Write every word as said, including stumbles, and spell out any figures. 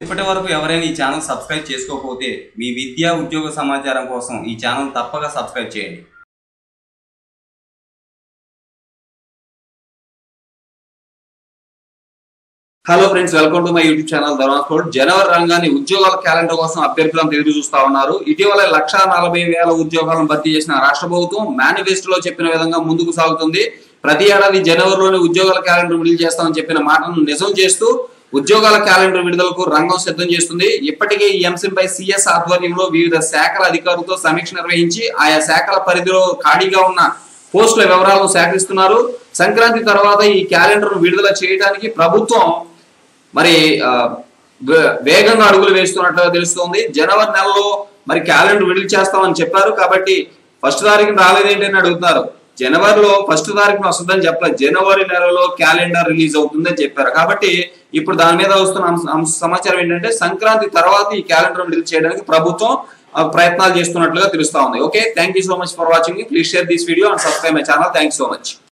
ఇప్పటి వరకు ఎవరైనా ఈ ఛానల్ సబ్స్క్రైబ్ చేసుకోకపోతే మీ విద్యా ఉద్యోగ సమాచారం కోసం ఈ ఛానల్ తప్పక సబ్స్క్రైబ్ చేయండి. Hello friends, welcome to my YouTube channel ధర్మాస్పోర్ట్. జనవరి రంగాన్ని ఉద్యోగాల క్యాలెండర్ కోసం అభ్యర్థులను ఎదురు చూస్తా ఉన్నారు. ఇటీవల లక్ష నలభై వేల ఉద్యోగాలను భర్తీ చేసిన రాష్ట్ర ప్రభుత్వం మేనిఫెస్టోలో చెప్పిన విధంగా ముందుకు సాగుతుంది. ప్రతి ఏడాది జనవరిలోనే ఉద్యోగాల క్యాలెండర్ విడుదల చేస్తామని చెప్పిన మాటను నిజం చేస్తూ ఉద్యోగాల క్యాలెండర్ విడుదలకు రంగం సిద్ధం చేస్తుంది. ఇప్పటికే ఈ అంశంపై సిఎస్ ఆధ్వర్యంలో వివిధ శాఖల అధికారులతో సమీక్ష నిర్వహించి ఆయా శాఖల పరిధిలో ఖాళీగా ఉన్న పోస్టుల వివరాలను సేకరిస్తున్నారు. సంక్రాంతి తర్వాత ఈ క్యాలెండర్ విడుదల చేయడానికి ప్రభుత్వం మరి వేగంగా అడుగులు వేస్తున్నట్లుగా తెలుస్తోంది. జనవరి నెలలో మరి క్యాలెండర్ విడుదల చేస్తామని చెప్పారు కాబట్టి ఫస్ట్ తారీఖున రాలేదేంటి అని అడుగుతున్నారు. జనవరిలో ఫస్ట్ తారీఖున వస్తుందని చెప్పలేదు, జనవరి నెలలో క్యాలెండర్ రిలీజ్ అవుతుందని చెప్పారు. కాబట్టి ఇప్పుడు దాని మీద వస్తున్న సమాచారం ఏంటంటే సంక్రాంతి తర్వాత ఈ క్యాలెండర్ విడుదల చేయడానికి ప్రభుత్వం ప్రయత్నాలు చేస్తున్నట్లుగా తెలుస్తా ఉంది. Okay, thank you so much for watching. Please share this video and subscribe my channel. Thank you so much.